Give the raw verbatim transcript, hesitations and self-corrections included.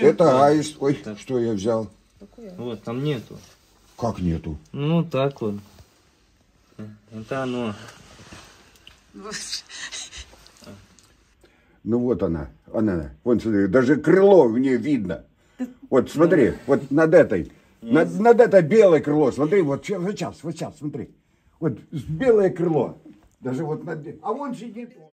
Это аист. Ой, так. Что я взял? Вот, там нету. Как нету? Ну, так вот. Это оно. Ну, вот она. Она. Вон, смотри, даже крыло в ней видно. Вот, смотри, ну, вот над этой. Над, над этой белое крыло. Смотри, вот сейчас, вот сейчас, смотри. Вот белое крыло. Даже вот над... А вон сидит...